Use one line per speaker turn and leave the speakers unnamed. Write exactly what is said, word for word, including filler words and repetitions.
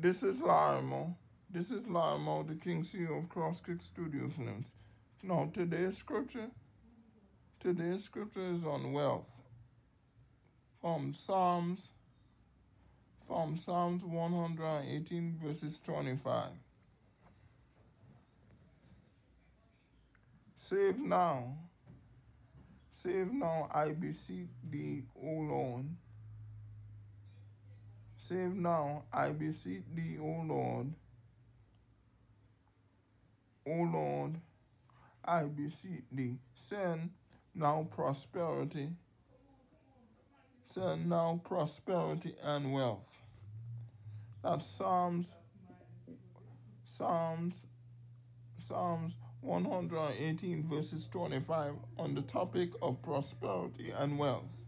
This is Lionel. This is Lionel, the King C E O of Crosskick Studios Films. Now, today's scripture, today's scripture is on wealth. From Psalms, from Psalms one hundred eighteen, verses twenty-five. Save now, save now, I beseech thee, O Lord. Save now, I beseech thee, O Lord. O Lord, I beseech thee. Send now prosperity. Send now prosperity and wealth. That's Psalms, Psalms, Psalms one hundred eighteen verses twenty-five on the topic of prosperity and wealth.